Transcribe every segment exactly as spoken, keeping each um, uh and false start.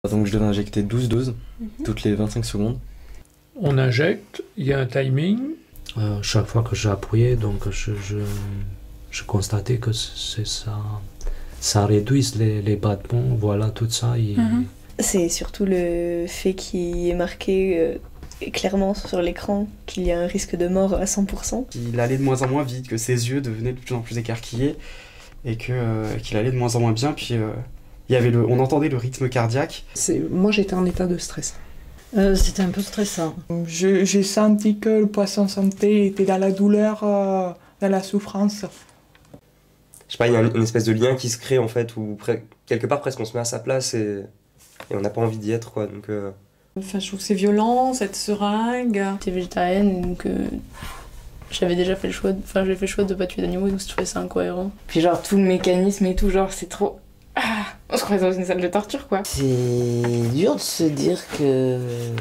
Donc je devais injecter douze doses, Mm-hmm. toutes les vingt-cinq secondes. On injecte, il y a un timing. Euh, chaque fois que j'appuyais, donc je, je, je constatais que c'est ça, ça réduit les, les battements, voilà, tout ça. Et... Mm-hmm. C'est surtout le fait qu'il est marqué euh, clairement sur l'écran qu'il y a un risque de mort à cent pour cent. Il allait de moins en moins vite, que ses yeux devenaient de plus en plus écarquillés et que, euh, qu'il allait de moins en moins bien. Puis euh, il y avait le, on entendait le rythme cardiaque. Moi j'étais en état de stress. Euh, C'était un peu stressant. Je- J'ai senti que le poisson santé était dans la douleur, euh, dans la souffrance. Je sais pas, il y a un- une espèce de lien qui se crée en fait, où pre- quelque part presque on se met à sa place et, et on n'a pas envie d'y être quoi. Donc, euh... Enfin, je trouve que c'est violent, cette seringue. J'étais végétarienne, donc euh, j'avais déjà fait le choix, de... enfin j'ai fait le choix de pas tuer d'animaux, donc je trouvais ça incohérent. Puis genre tout le mécanisme et tout, genre c'est trop... Ah, on se croise dans une salle de torture quoi. C'est dur de se dire que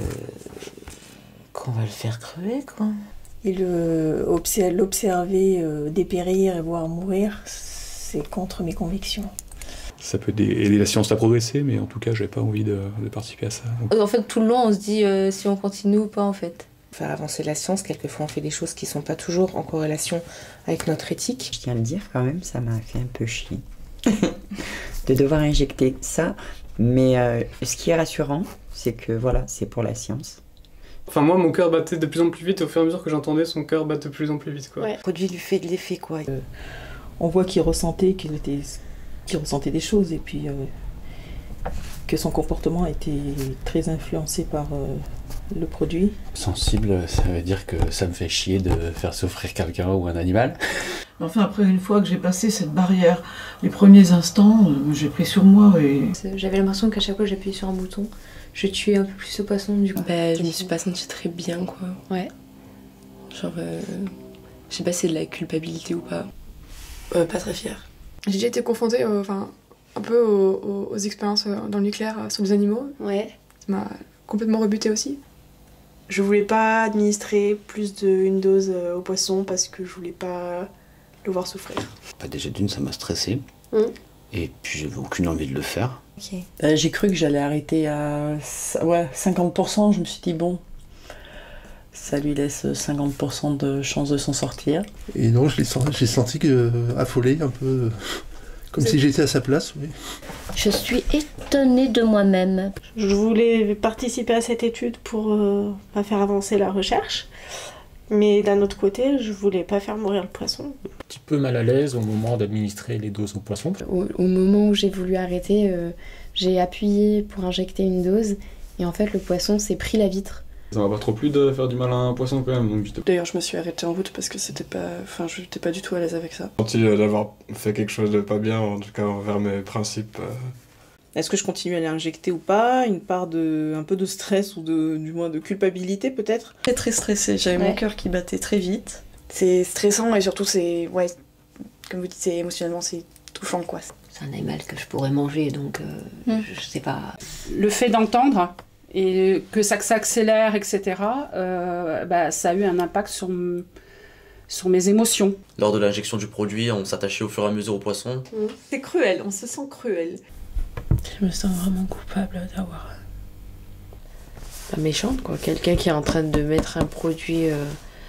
qu'on va le faire crever quoi. Et le obser- l'observer euh, dépérir et voir mourir, c'est contre mes convictions. Ça peut aider la science à progresser, mais en tout cas, j'avais pas envie de, de participer à ça. Donc... En fait, tout le long, on se dit euh, si on continue ou pas en fait. Faire avancer la science, quelquefois on fait des choses qui sont pas toujours en corrélation avec notre éthique. Je tiens à le dire quand même, ça m'a fait un peu chier de devoir injecter ça. Mais euh, ce qui est rassurant, c'est que voilà, c'est pour la science. Enfin moi mon cœur battait de plus en plus vite et au fur et à mesure que j'entendais son cœur battait de plus en plus vite quoi. Ouais. Le produit lui fait de l'effet quoi. Euh, on voit qu'il ressentait, qu'il était, qu'il ressentait des choses et puis euh, que son comportement était très influencé par euh, le produit. Sensible, ça veut dire que ça me fait chier de faire souffrir quelqu'un ou un animal. Enfin, après, une fois que j'ai passé cette barrière, les premiers instants, euh, j'ai pris sur moi et... J'avais l'impression qu'à chaque fois que j'appuyais sur un bouton, je tuais un peu plus ce poisson du coup. Bah, je me suis pas sentie très bien quoi. Ouais. Genre, euh, je sais pas si c'est de la culpabilité ou pas. Euh, pas très fière. J'ai déjà été confrontée euh, enfin, un peu aux, aux- aux expériences euh, dans le nucléaire euh, sur les animaux. Ouais. Ça m'a complètement rebutée aussi. Je voulais pas administrer plus d'une dose euh, au poisson parce que je voulais pas le voir souffrir. Bah, déjà d'une, ça m'a stressé. Mm. Et puis j'avais aucune envie de le faire. Okay. Euh, j'ai cru que j'allais arrêter à ouais, cinquante pour cent, je me suis dit bon, ça lui laisse cinquante pour cent de chance de s'en sortir. Et non, je l'ai senti, j'ai senti que, euh, affolé, un peu, euh, comme si j'étais à sa place. Oui. Je suis étonnée de moi-même. Je voulais participer à cette étude pour euh, pas faire avancer la recherche, mais d'un autre côté, je voulais pas faire mourir le poisson. Un petit peu mal à l'aise au moment d'administrer les doses au poisson. Au, au moment où j'ai voulu arrêter, euh, j'ai appuyé pour injecter une dose et en fait le poisson s'est pris la vitre. Ça m'a pas trop plu de faire du mal à un poisson quand même. Donc j'étais D'ailleurs, je me suis arrêtée en route parce que c'était pas... Enfin, je n'étais pas du tout à l'aise avec ça. senti euh, d'avoir fait quelque chose de pas bien, en tout cas envers mes principes. euh. Est-ce que je continue à l'injecter ou pas? Une part de, un peu de stress ou de, du moins de culpabilité peut-être? Très très stressée, j'avais Ouais. mon cœur qui battait très vite. C'est stressant et surtout c'est... Ouais, comme vous dites, c'est émotionnellement, c'est touchant quoi. C'est un animal que je pourrais manger, donc euh, Mm. je, je sais pas. Le fait d'entendre et que ça s'accélère, et cetera, euh, bah, ça a eu un impact sur, m- sur mes émotions. Lors de l'injection du produit, on s'attachait au fur et à mesure au poisson. C'est cruel, on se sent cruel. Je me sens vraiment coupable d'avoir... Pas méchante quoi, quelqu'un qui est en train de mettre un produit... Euh...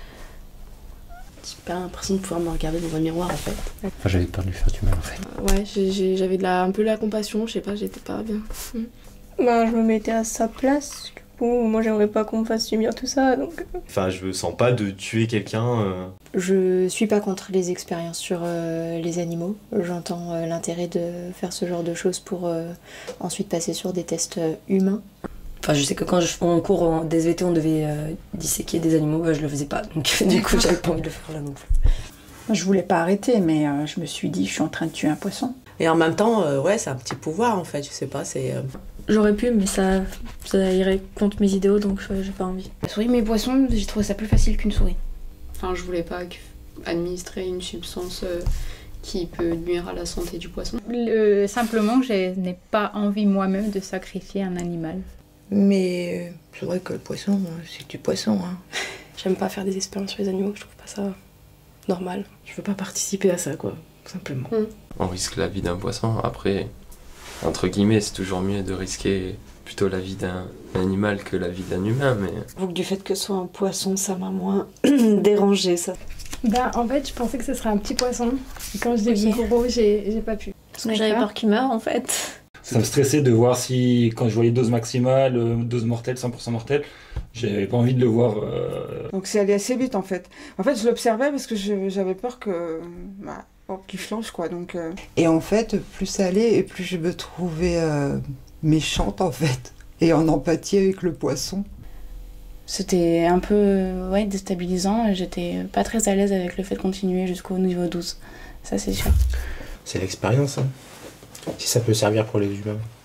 J'ai pas l'impression de pouvoir me regarder dans un miroir en fait. Enfin, j'avais peur de lui faire du mal en fait. Ouais, j'ai- j'ai- j'avais de la, un peu la compassion, je sais pas, j'étais pas bien. Mm. Ben, je me mettais à sa place, du coup, moi j'aimerais pas qu'on me fasse subir tout ça, donc... Enfin, je sens pas de tuer quelqu'un. euh. Je suis pas contre les expériences sur euh, les animaux. J'entends euh, l'intérêt de faire ce genre de choses pour euh, ensuite passer sur des tests euh, humains. Enfin, je sais que quand je, en cours en D S V T, on devait euh, disséquer des animaux, bah, je le faisais pas. Donc du coup, j'avais pas envie de le faire là non plus. Je voulais pas arrêter, mais euh, je me suis dit, je suis en train de tuer un poisson. Et en même temps, euh, ouais, c'est un petit pouvoir en fait, je sais pas, c'est... euh, J'aurais pu, mais ça, ça irait contre mes idéaux, donc euh, j'ai pas envie. La souris, mes poissons, j'ai trouvé ça plus facile qu'une souris. Enfin, je voulais pas administrer une substance euh, qui peut nuire à la santé du poisson. Le- simplement, je n'ai pas envie moi-même de sacrifier un animal. Mais euh, c'est vrai que le poisson, euh, c'est du poisson. Hein. J'aime pas faire des expériences sur les animaux, je trouve pas ça normal. Je veux pas participer à ça, quoi, tout simplement. On risque la vie d'un poisson. Après, entre guillemets, c'est toujours mieux de risquer plutôt la vie d'un animal que la vie d'un humain, mais... Donc du fait que ce soit un poisson, ça m'a moins dérangé, ça. Bah en fait, je pensais que ce serait un petit poisson. Et quand je l'ai vu gros, j'ai j'ai pas pu. Parce que j'avais peur qu'il meure, en fait. Ça me stressait de voir si, quand je voyais dose maximale, euh, dose mortelle, cent pour cent mortelle, j'avais pas envie de le voir. Euh... Donc c'est allé assez vite en fait. En fait, je l'observais parce que je- j'avais peur que bah, oh, qu'il flanche quoi. Donc euh, Et en fait, plus ça allait, et plus je me trouvais euh, méchante en fait, et en empathie avec le poisson. C'était un peu ouais, déstabilisant et j'étais pas très à l'aise avec le fait de continuer jusqu'au niveau douze. Ça, c'est sûr. C'est l'expérience. Hein. Si ça peut servir pour les humains.